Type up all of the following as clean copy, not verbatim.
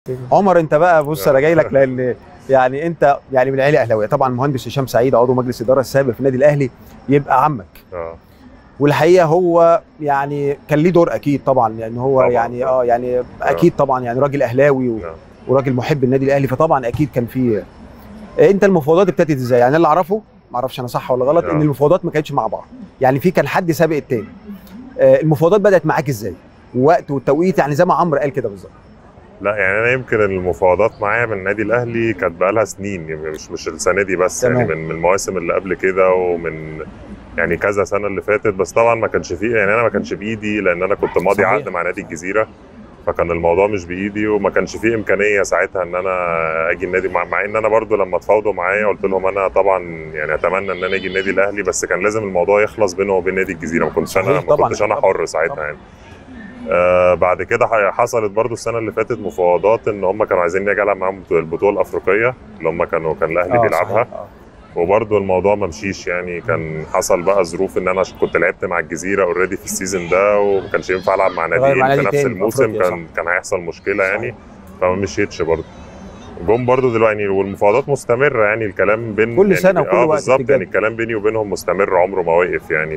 عمر انت بقى بص انا جاي لك لان يعني انت يعني من عيله اهلاويه طبعا. مهندس هشام سعيد عضو مجلس الاداره السابق في النادي الاهلي يبقى عمك. والحقيقه هو يعني كان ليه دور اكيد طبعا لان هو طبعًا يعني يعني اكيد طبعا يعني راجل اهلاوي وراجل محب النادي الاهلي، فطبعا اكيد كان في. انت المفاوضات ابتدت ازاي؟ يعني اللي اعرفه ما اعرفش انا صح ولا غلط ان المفاوضات ما كانتش مع بعض، يعني في كان حد سابق التاني. المفاوضات بدات معاك ازاي؟ وقت والتوقيت يعني زي ما عمرو قال كده بالظبط. لا يعني انا يمكن المفاوضات معايا من النادي الاهلي كانت بقى لها سنين، يعني مش السنه دي بس. تمام. يعني من المواسم اللي قبل كده ومن يعني كذا سنه اللي فاتت، بس طبعا ما كانش فيه، يعني انا ما كانش بايدي لان انا كنت ماضي عقد مع نادي الجزيره، فكان الموضوع مش بايدي وما كانش فيه امكانيه ساعتها ان انا اجي النادي، مع ان انا برضو لما اتفاوضوا معايا قلت لهم انا طبعا يعني اتمنى ان انا اجي النادي الاهلي، بس كان لازم الموضوع يخلص بينه وبين نادي الجزيره، ما كنتش انا حر ساعتها يعني. بعد كده حصلت برضو السنه اللي فاتت مفاوضات ان هم كانوا عايزين نيجي العب معاهم البطوله الافريقيه اللي هم كان الاهلي بيلعبها. وبرضو الموضوع ما مشيش، يعني كان حصل بقى ظروف ان انا كنت لعبت مع الجزيره اوريدي في السيزون ده وما كانش ينفع العب مع ناديين في نفس الموسم، كان هيحصل مشكله يعني، فما مشيتش برضو. جم برضو دلوقتي والمفاوضات مستمره، يعني الكلام بين كل سنه وكل وقت بالظبط، يعني الكلام بيني وبينهم مستمر عمره ما وقف يعني.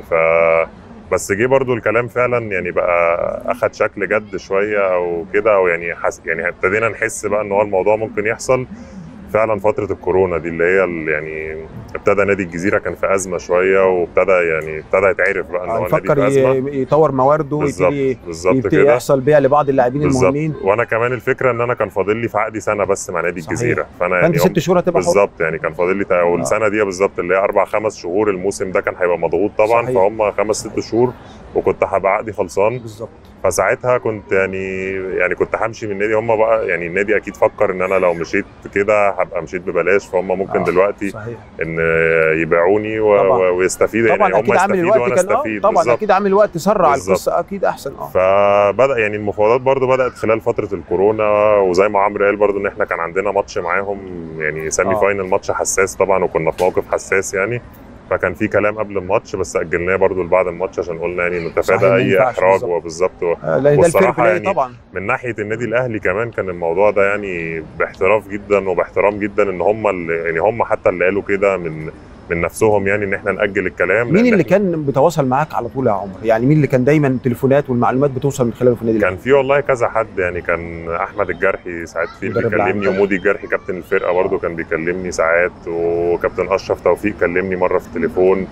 بس جه برضو الكلام فعلا يعني بقى اخد شكل جد شويه او كده، او يعني يعني ابتدينا نحس بقى ان هو الموضوع ممكن يحصل فعلا فتره الكورونا دي اللي هي يعني ابتدى نادي الجزيره كان في ازمه شويه، وابتدى يتعرف بقى ان هو نادي في ازمه، يطور موارده ويبتدي يحصل بيع لبعض اللاعبين المهمين. وانا كمان الفكره ان انا كان فاضل لي في عقدي سنه بس مع نادي الجزيره، فانا يعني 6 شهور هتبقى بالظبط، يعني كان فاضل لي والسنه دي بالظبط اللي هي 4-5 شهور، الموسم ده كان هيبقى مضغوط طبعا. فهم 5-6 شهور وكنت هبقى عقدي خلصان بالظبط. فساعتها كنت يعني كنت همشي من النادي. هم بقى يعني النادي اكيد فكر ان انا لو مشيت كده هبقى مشيت ببلاش، فهم ممكن دلوقتي ان يبيعوني ويستفيدوا، طبعا يعني اكيد عامل الوقت كان طبعا بالزبط. اكيد عامل الوقت سرع القصه اكيد احسن. فبدا يعني المفاوضات برضو بدات خلال فتره الكورونا، وزي ما عمرو قال برضو ان احنا كان عندنا ماتش معاهم يعني سيمي فاينل، ماتش حساس طبعا وكنا في موقف حساس يعني، فكان في كلام قبل الماتش بس اجلناه برضو لبعد الماتش عشان قلنا يعني نتفادى اي احراج. وبالظبط والصراحه يعني طبعا من ناحيه النادي الاهلي كمان كان الموضوع ده يعني باحتراف جدا وباحترام جدا، ان هم يعني هم حتى اللي قالوا كده من نفسهم، يعني ان احنا ناجل الكلام. مين اللي كان بيتواصل معاك على طول يا عمر؟ يعني مين اللي كان دايما تليفونات والمعلومات بتوصل من خلاله في النادي الاهلي؟ كان في والله كذا حد، يعني كان احمد الجرحي ساعات بيكلمني، ومودي الجرحي كابتن الفرقه برضه كان بيكلمني ساعات، وكابتن اشرف توفيق كلمني مره في التليفون،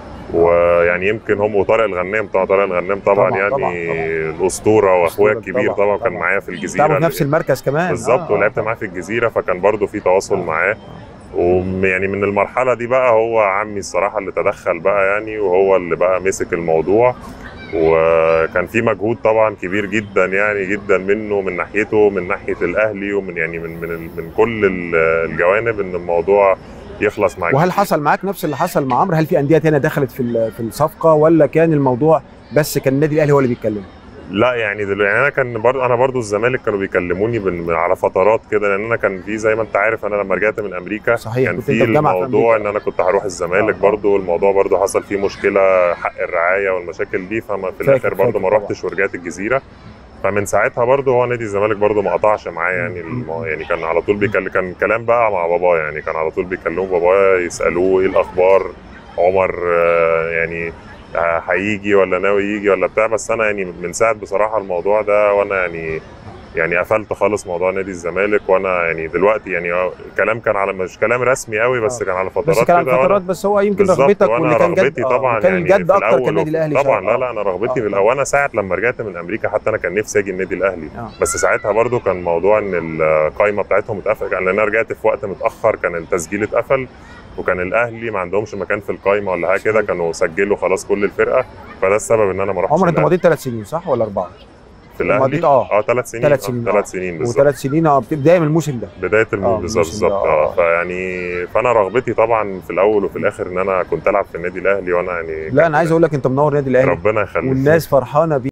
ويعني يمكن هم وطارق الغنام طبعا يعني طبعا. الاسطوره واخويا الكبير طبعا كان معايا في الجزيره، في نفس المركز كمان بالظبط. ولعبت معاه في الجزيره، فكان برضه في تواصل معاه. ويعني من المرحله دي بقى هو عمي الصراحه اللي تدخل بقى يعني، وهو اللي بقى مسك الموضوع، وكان في مجهود طبعا كبير جدا يعني جدا منه من ناحيته، من ناحيه الاهلي، ومن يعني من كل الجوانب ان الموضوع يخلص معاك. وهل حصل معاك نفس اللي حصل مع عمرو؟ هل في انديه ثانيه دخلت في الصفقه، ولا كان الموضوع بس كان النادي الاهلي هو اللي بيتكلم؟ لا يعني دلوقتي يعني انا برضو الزمالك كانوا بيكلموني على فترات كده، لان انا كان في زي ما انت عارف انا لما رجعت من امريكا كان في الموضوع ان انا كنت هروح الزمالك برضو، والموضوع برضو حصل فيه مشكله حق الرعايه والمشاكل دي، فما في الاخر برضو ما روحتش ورجعت الجزيره. فمن ساعتها برضو هو نادي الزمالك برضو ما قطعش معايا يعني يعني كان على طول كان كلام بقى مع بابا، يعني كان على طول بيكلموا بابا يسالوه ايه الاخبار، عمر يعني هيجي ولا ناوي يجي ولا بتاع. بس انا يعني من ساعه بصراحه الموضوع ده وانا يعني قفلت خالص موضوع نادي الزمالك، وانا يعني دلوقتي يعني الكلام كان على مش كلام رسمي قوي، بس كان على فترات بس كان على فترات بس هو يمكن رغبتك، واللي كان جد طبعا كان يعني الجد اكتر كان النادي الاهلي طبعا. لا انا رغبتي في الاول، انا ساعه لما رجعت من امريكا حتى انا كان نفسي اجي النادي الاهلي، بس ساعتها برضو كان موضوع ان القايمه بتاعتهم اتقفل، لان انا رجعت في وقت متاخر كان التسجيل اتقفل، وكان الاهلي ما عندهمش مكان في القايمه ولا حاجه كده، كانوا سجلوا خلاص كل الفرقه، فده السبب ان انا ما رحتش. عمر انت مضيت 3 سنين صح ولا 4؟ في الاهلي 3 سنين 3 سنين بالظبط، و3 سنين بدايه من الموسم ده، بدايه بالظبط. فيعني فانا رغبتي طبعا في الاول وفي الاخر ان انا كنت العب في النادي الاهلي، وانا يعني لا انا عايز اقول لك انت منور النادي الاهلي، ربنا يخليك، والناس فرحانه بيك.